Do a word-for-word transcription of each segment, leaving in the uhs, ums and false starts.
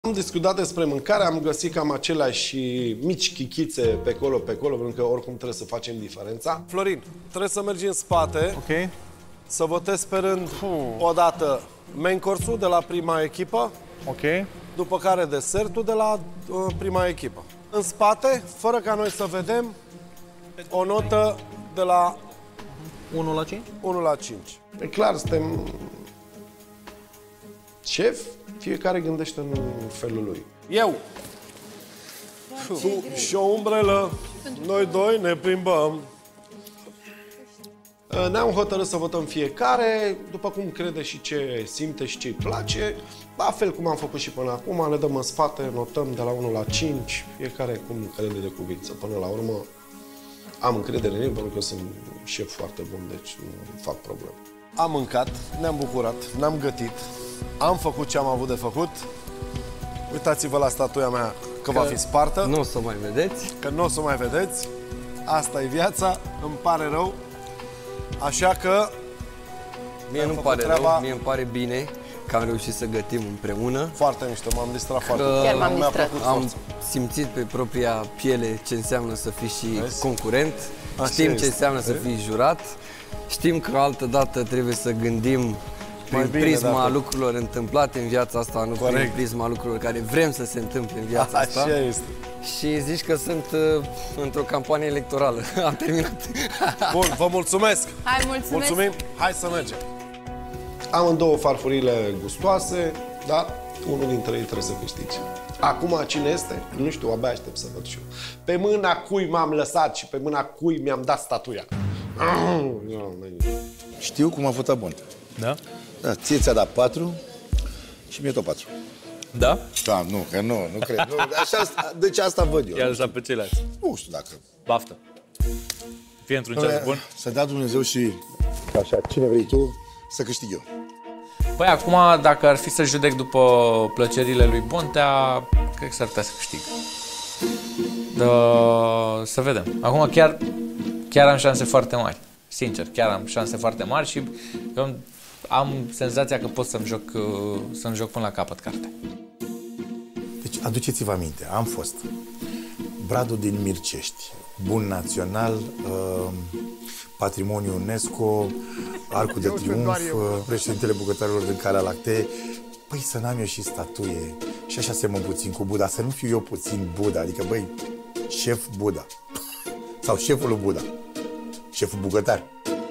Am discutat despre mâncare, am găsit cam aceleași mici chichițe pe acolo, pe acolo, pentru că oricum trebuie să facem diferența. Florin, trebuie să mergi în spate, okay. Să votezi pe rând o dată main course-ul de la prima echipă, okay. După care desertul de la uh, prima echipă. În spate, fără ca noi să vedem, o notă de la unu la cinci? unu la cinci. E clar, suntem șef, fiecare gândește în felul lui. Eu, tu și o umbrelă, noi doi ne plimbăm. Ne-am hotărât să votăm fiecare, după cum crede și ce simte și ce-i place. La fel cum am făcut și până acum, ne dăm în spate, notăm de la unu la cinci, fiecare cum crede de cuvință. Până la urmă, am încredere în el, pentru că eu sunt șef foarte bun, deci nu fac probleme. Am mâncat, ne-am bucurat, ne-am gătit, am făcut ce am avut de făcut. Uitați-vă la statuia mea că, că va fi spartă. Nu o să mai vedeți. Că nu o să mai vedeți. Asta e viața, îmi pare rău. Așa că... Mie nu pare treaba... rău, mie îmi pare bine că am reușit să gătim împreună. Foarte mișto, m-am distrat foarte mult. Chiar m-am distrat. Am simțit pe propria piele ce înseamnă să fii și Vezi? concurent. Așa Știm este. ce înseamnă să fii jurat. Știm că altă dată trebuie să gândim prin bine, prisma dacă... lucrurilor întâmplate în viața asta, nu Corect. Prin prisma lucrurilor care vrem să se întâmple în viața Așa asta. este. Și zici că sunt uh, într-o campanie electorală. Am terminat. Bun, vă mulțumesc! Hai, mulțumesc! Mulțumim! Hai să mergem! Amândouă farfurile gustoase, dar unul dintre ei trebuie să câștige. Acum cine este? Nu știu, abia aștept să văd și eu. Pe mâna cui m-am lăsat și pe mâna cui mi-am dat statuia. Știu cum a votat Bontea. Da? Da, ție ți-a dat patru și mie tot patru. Da? Da, nu, că nu, nu cred. Nu, așa, deci asta văd eu. I-a lăsat pe ceilalți. Nu știu dacă... Baftă. Fie într-un ceas bun. Să dea Dumnezeu și... Așa, cine vrei tu, să câștig eu. Păi acum, dacă ar fi să judec după plăcerile lui Bontea, cred că s-ar putea să câștig. Da, să vedem. Acum chiar, chiar am șanse foarte mari. Sincer, chiar am șanse foarte mari și eu am senzația că pot să-mi joc, să-mi joc până la capăt cartea. Deci, aduceți-vă aminte, am fost Bradul din Mircești, bun național, uh, patrimoniu UNESCO, Arcul de Triumf, președintele bucătarilor din Calea Lactee. Păi să n-am eu și statuie și așa semăn puțin cu Buddha, să nu fiu eu puțin Buddha, adică băi, șef Buddha sau șeful lui Buddha, șeful bucătar.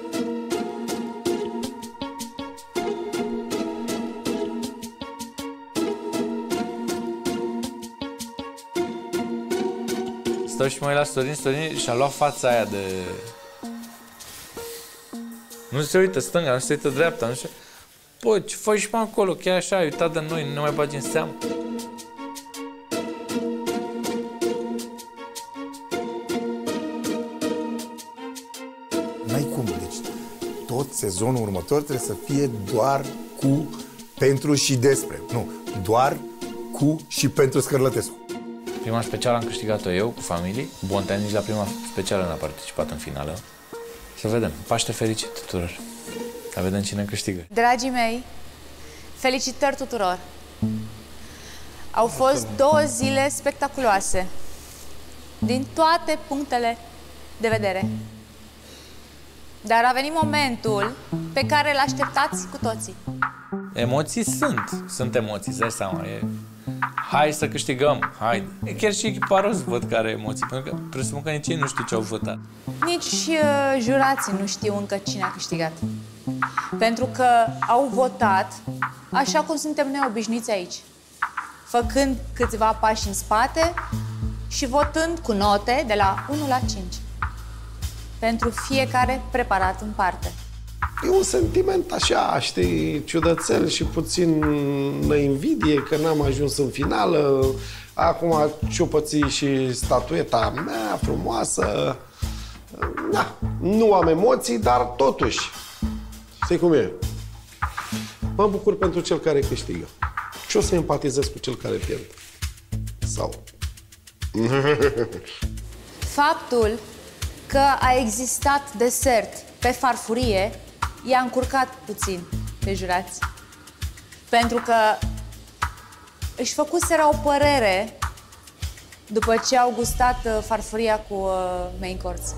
Stau și mă uit la Sorin, Sorin și-a luat fața aia de... Nu se uită stânga, nu se uită dreapta, nu știu... Păi, ce faci pe acolo? Chiar așa, ai uitat de noi, nu ne mai bagi în seamă. N-ai cum, deci tot sezonul următor trebuie să fie doar cu, pentru și despre. Nu, doar cu și pentru Scărlătescu. Prima specială am câștigat-o eu, cu familie. Bontea nici la prima specială n-a participat în finală. Să vedem. Paște fericit tuturor. Să vedem cine câștigă. Dragii mei, felicitări tuturor! Au fost două zile spectaculoase, din toate punctele de vedere. Dar a venit momentul pe care îl așteptați cu toții. Emoții sunt. Sunt emoții, îți dai seama. E... Hai să câștigăm, hai. Chiar și echiparos văd că are emoții, pentru că presupun că nici ei nu știu ce au votat. Nici uh, jurații nu știu încă cine a câștigat. Pentru că au votat așa cum suntem noi obișnuiți aici, făcând câțiva pași în spate și votând cu note de la unu la cinci. Pentru fiecare preparat în parte. E un sentiment așa, știi, ciudățel și puțin invidie că n-am ajuns în finală. Acum ciupății și statueta mea frumoasă. Da, nu am emoții, dar totuși, știi cum e? Mă bucur pentru cel care câștigă. Și o să empatizez cu cel care pierde. Sau... Faptul că a existat desert pe farfurie i-a încurcat puțin pe jurați. Pentru că își făcuseră o părere după ce au gustat uh, farfuria cu uh, main course.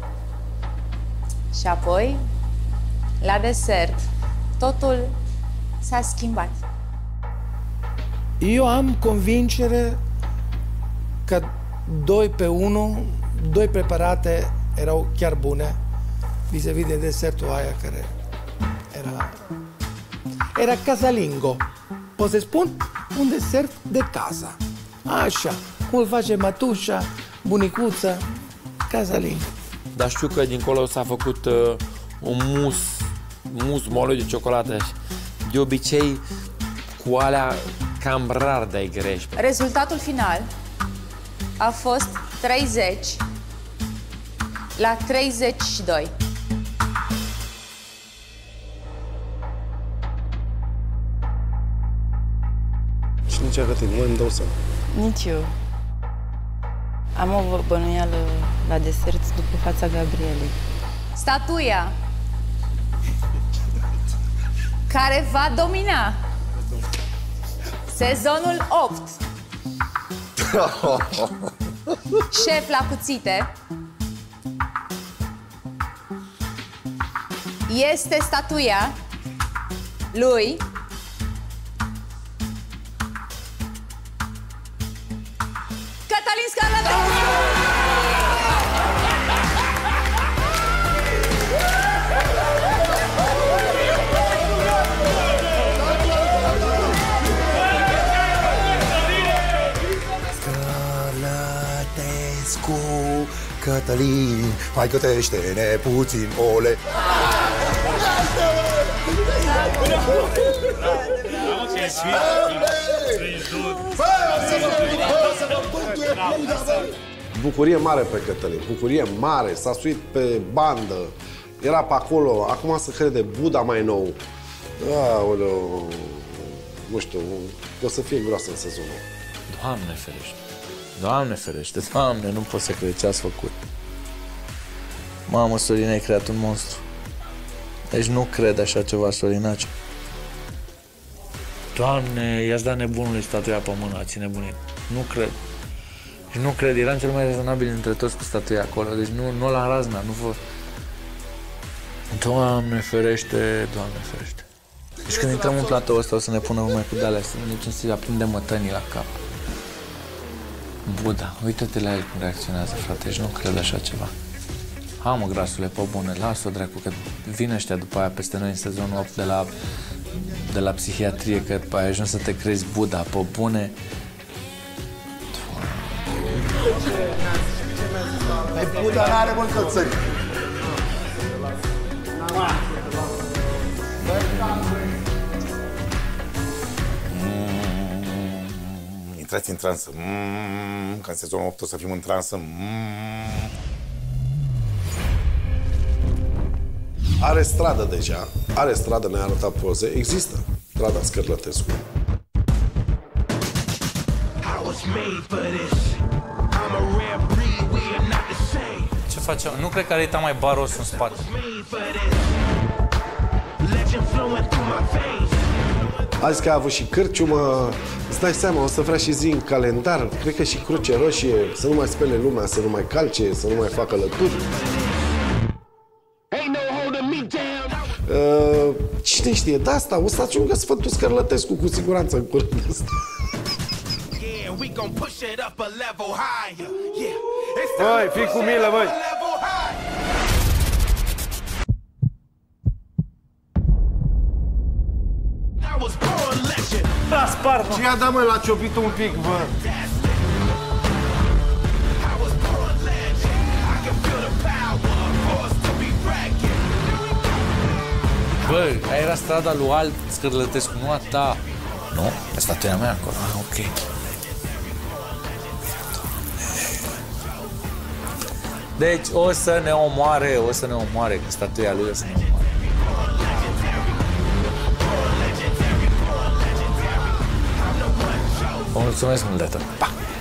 Și apoi, la desert, totul s-a schimbat. Eu am convingere că doi pe unu, doi preparate erau chiar bune vis-a-vis de desertul aia care era... Era casalingo. Pot să spun? Un desert de casa. Așa, cum îl face mătușa, bunicuța, casalingo. Dar știu că dincolo s-a făcut uh, un mus, mus mole de ciocolată. De obicei, cu alea cam rar dai greș. Rezultatul final a fost treizeci la treizeci și doi. Și nici a gătit, mă, îmi dau seama. Nici eu. Am o bănuială la desert după fața Gabrielei. Statuia care va domina sezonul opt. Șef la cuțite este statuia lui Cătălin Scarlătescu! Scarlătescu, Cătălin, mai gătește-ne puțin ole. Bucurie mare pe Cătălin, bucurie mare, s-a suit pe bandă, era pe acolo, acum se crede Buddha mai nou. Aoleu, nu știu, o să fie groasă în sezonul. Doamne ferește, Doamne ferește, Doamne, nu pot să cred ce ați făcut. Mamă, Sorin, ai creat un monstru. Deci nu cred așa ceva, Sorinace. Doamne, i-ați dat nebunului statuia pe mână, ați nebunit. Nu cred. Deci nu cred, eram cel mai rezonabil dintre toți cu statuia acolo, deci nu, nu la razna, nu vă... Doamne ferește, Doamne ferește. Deci când intrăm în platou ăsta o să ne pună numai cu de-alea, să ne ducem să-i aprindem mătănii la cap. Buddha, uite-te la el cum reacționează, frate, deci nu cred așa ceva. Ha, mă, grasule, pe bune, las-o, dracu, că vin ăștia după aia peste noi în sezonul opt de la, de la psihiatrie, că ai ajuns să te crezi Buddha, pe bune. Ai Buddha n-are mâncățări. Intrați în transă. Mm, ca în sezonul opt o să fim în transă. Mm. Are stradă deja, are stradă, ne-a arătat poze, există strada Scarlătescu. Ce facem? Nu cred că are mai baros în spate. Azi că a avut și cârciumă, îți dai seama, o să vrea și zi în calendar, cred că și cruce roșie, să nu mai spele lumea, să nu mai calce, să nu mai facă lături. Uh, cine știe, de asta o să ajungă Sfântul Scarlătescu cu siguranță în curând ăsta. Băi, fii cu milă, băi! Da, spart, mă! Ce i-a dat, mă, l-a ciopit un pic, bă! Bă, aia era strada lui alt Scarlătescu, nu a ta. Nu? E statuia mea acolo. Ah, ok. Deci o să ne omoare, o să ne omoare, că statuia lui o să ne omoare. Vă mulțumesc mult de tot. Pa!